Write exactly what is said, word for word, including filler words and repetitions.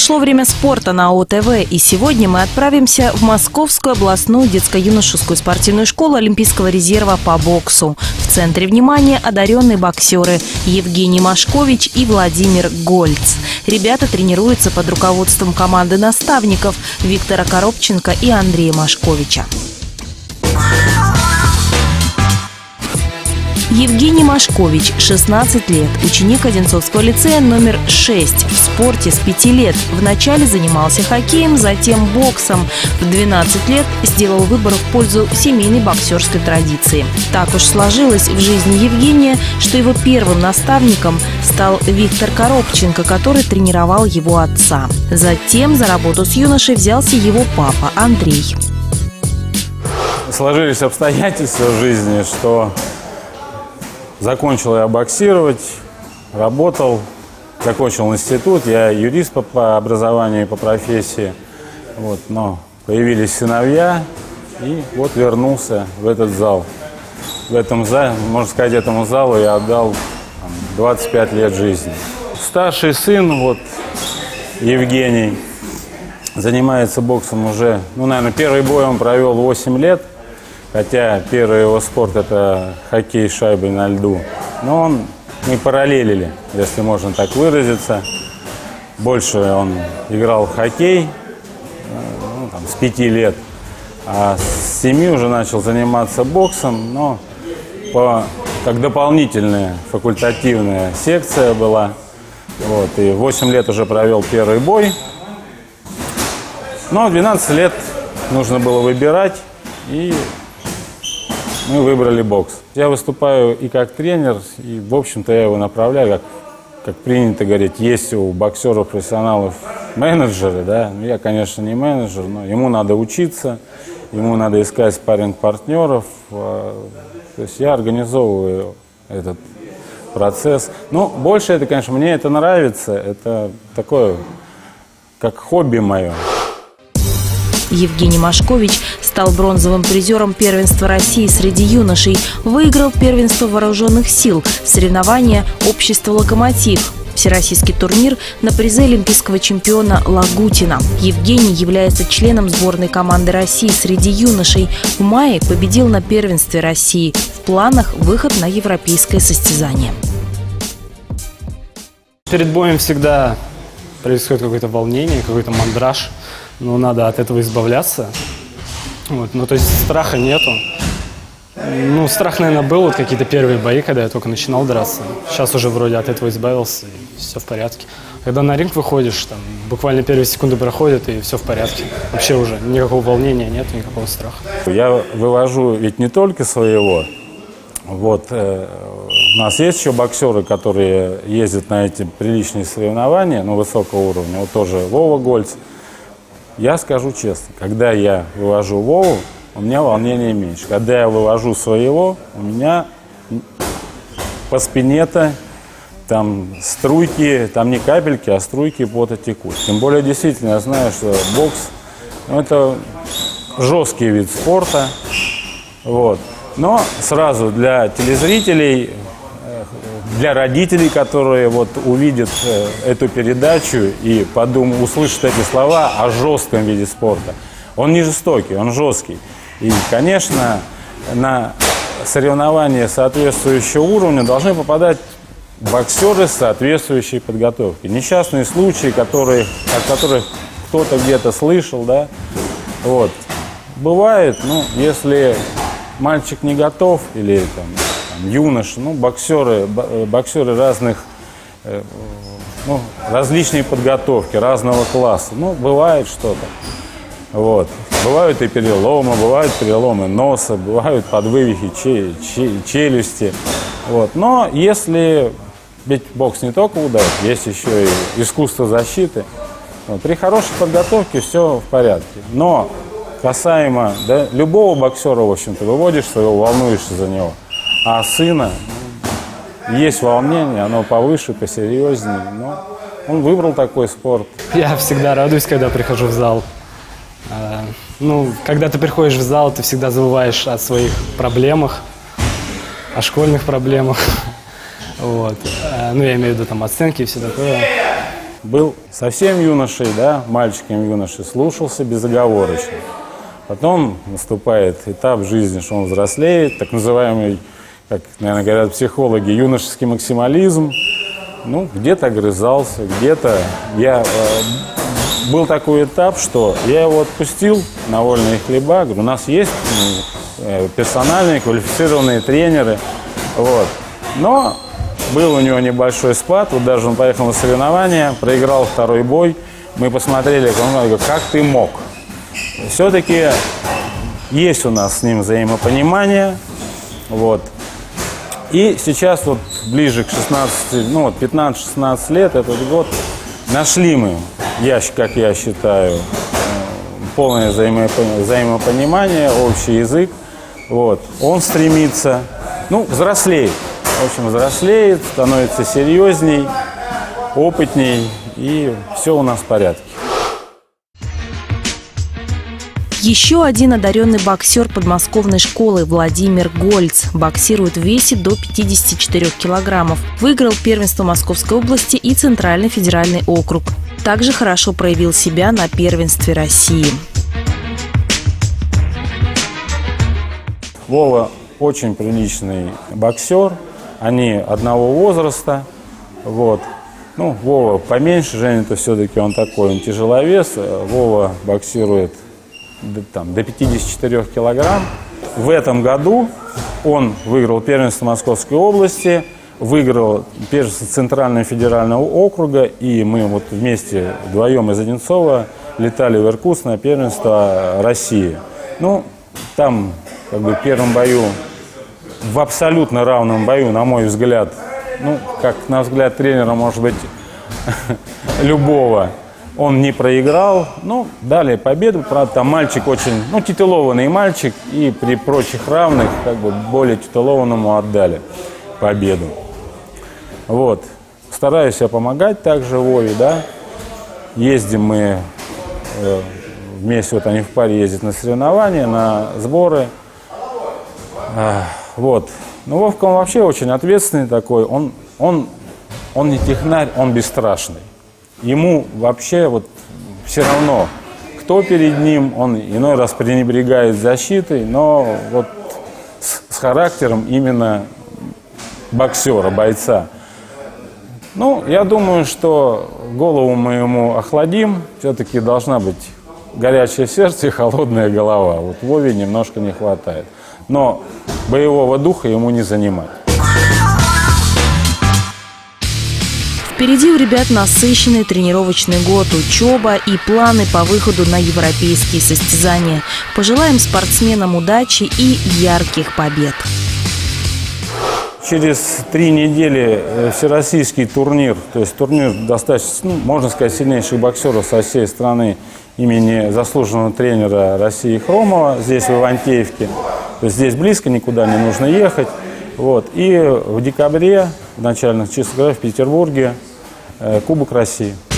Пришло время спорта на ОТВ, и сегодня мы отправимся в Московскую областную детско-юношескую спортивную школу Олимпийского резерва по боксу. В центре внимания одаренные боксеры Евгений Машкович и Владимир Гольц. Ребята тренируются под руководством команды наставников Виктора Коробченко и Андрея Машковича. Евгений Машкович, шестнадцать лет, ученик Одинцовского лицея номер шесть. В спорте с пяти лет. Вначале занимался хоккеем, затем боксом. В двенадцать лет сделал выбор в пользу семейной боксерской традиции. Так уж сложилось в жизни Евгения, что его первым наставником стал Виктор Коробченко, который тренировал его отца. Затем за работу с юношей взялся его папа Андрей. Сложились обстоятельства в жизни, что закончил я боксировать, работал, закончил институт, я юрист по, по образованию и по профессии, вот, но появились сыновья, и вот вернулся в этот зал. В этом зале, можно сказать, этому залу я отдал там, двадцать пять лет жизни. Старший сын, вот, Евгений, занимается боксом уже, ну, наверное, первый бой он провел восемь лет. Хотя первый его спорт – это хоккей с шайбой на льду. Но он, мы параллелили, если можно так выразиться. Больше он играл в хоккей ну, там, с пяти лет, а с семи уже начал заниматься боксом. Но по, как дополнительная факультативная секция была. Вот, и восемь лет уже провел первый бой. Но в двенадцать лет нужно было выбирать, и мы выбрали бокс. Я выступаю и как тренер, и, в общем-то, я его направляю, как, как принято говорить, есть у боксеров-профессионалов менеджеры, да. Я, конечно, не менеджер, но ему надо учиться, ему надо искать спарринг-партнеров. То есть я организовываю этот процесс. Но больше это, конечно, мне это нравится, это такое, как хобби мое. Евгений Машкович стал бронзовым призером первенства России среди юношей, выиграл первенство вооруженных сил, соревнования общества «Локомотив», всероссийский турнир на призы олимпийского чемпиона Лагутина. Евгений является членом сборной команды России среди юношей. В мае победил на первенстве России. В планах выход на европейское состязание. Перед боем всегда происходит какое-то волнение, какой-то мандраж. Но надо от этого избавляться. Вот. Ну, то есть страха нету. Ну, страх, наверное, был вот какие-то первые бои, когда я только начинал драться. Сейчас уже вроде от этого избавился, и все в порядке. Когда на ринг выходишь, там буквально первые секунды проходят, и все в порядке. Вообще уже никакого волнения нет, никакого страха. Я вывожу ведь не только своего. Вот, э, у нас есть еще боксеры, которые ездят на эти приличные соревнования, ну, высокого уровня. Вот тоже Вова Гольц. Я скажу честно, когда я вывожу Вову, у меня волнения меньше. Когда я вывожу своего, у меня по спине-то там струйки, там не капельки, а струйки пота текут. Тем более, действительно, я знаю, что бокс ну, это жесткий вид спорта. Вот. Но сразу для телезрителей, для родителей, которые вот увидят э, эту передачу и подумают, услышат эти слова о жестком виде спорта. Он не жестокий, он жесткий. И, конечно, на соревнования соответствующего уровня должны попадать боксеры с соответствующей подготовкой. Несчастные случаи, которые, о которых кто-то где-то слышал, да, вот. Бывает, ну, если мальчик не готов или там, юноши, ну, боксеры, боксеры разных, ну, различной подготовки, разного класса. Ну, бывает что-то. Вот. Бывают и переломы, бывают переломы носа, бывают подвывихи челюсти. Вот. Но если, ведь бокс не только удар, есть еще и искусство защиты. Вот. При хорошей подготовке все в порядке. Но касаемо да, любого боксера, в общем-то, выводишь своего, волнуешься за него. А сына, есть волнение, оно повыше, посерьезнее, но он выбрал такой спорт. Я всегда радуюсь, когда прихожу в зал. Ну, когда ты приходишь в зал, ты всегда забываешь о своих проблемах, о школьных проблемах. Вот. Ну, я имею в виду там оценки и все такое. был совсем юношей, да, мальчиком-юношей, слушался безоговорочно. Потом наступает этап в жизни, что он взрослеет, так называемый, как, наверное, говорят психологи, юношеский максимализм. Ну, где-то огрызался, где-то я... Э, был такой этап, что я его отпустил на вольные хлеба. Говорю, у нас есть э, персональные, квалифицированные тренеры. Вот. Но был у него небольшой спад. Вот даже он поехал на соревнования, проиграл второй бой. Мы посмотрели, он говорит, как ты мог? Все-таки есть у нас с ним взаимопонимание. Вот. И сейчас вот ближе к шестнадцати, ну вот пятнадцать-шестнадцать лет, этот год, нашли мы, я, как я считаю, полное взаимопонимание, общий язык. Вот. Он стремится, ну, взрослеет. В общем, взрослеет, становится серьезней, опытней, и все у нас в порядке. Еще один одаренный боксер подмосковной школы Владимир Гольц боксирует в весе до пятидесяти четырёх килограммов. Выиграл первенство Московской области и Центральный федеральный округ. Также хорошо проявил себя на первенстве России. Вова очень приличный боксер. Они одного возраста. Вот. Ну, Вова поменьше, Женя-то все-таки он такой, он тяжеловес. Вова боксирует там, до пятидесяти четырёх килограмм. В этом году он выиграл первенство Московской области, выиграл первенство Центрального федерального округа, и мы вот вместе вдвоем из Одинцова летали в Иркутск на первенство России. Ну, там как бы в первом бою, в абсолютно равном бою, на мой взгляд, ну, как на взгляд тренера, может быть, любого, он не проиграл. Ну, дали победу. Правда, там мальчик очень, ну, титулованный мальчик. И при прочих равных, как бы, более титулованному отдали победу. Вот. Стараюсь я помогать также Вове, да. Ездим мы э, вместе, вот они в паре ездят на соревнования, на сборы. Э, вот. Ну, Вовка, он вообще очень ответственный такой. Он, он, он не технарь, он бесстрашный. Ему вообще вот все равно, кто перед ним, он иной раз пренебрегает защитой, но вот с, с характером именно боксера, бойца. Ну, я думаю, что голову мы ему охладим, все-таки должна быть горячее сердце и холодная голова. Вот Вове немножко не хватает. Но боевого духа ему не занимать. Впереди у ребят насыщенный тренировочный год, учеба и планы по выходу на европейские состязания. Пожелаем спортсменам удачи и ярких побед. Через три недели всероссийский турнир, то есть турнир достаточно, ну, можно сказать, сильнейших боксеров со всей страны имени заслуженного тренера России Хромова, здесь в Ивантеевке. То есть здесь близко, никуда не нужно ехать. Вот. И в декабре, в начальных числах, в Петербурге, Кубок России.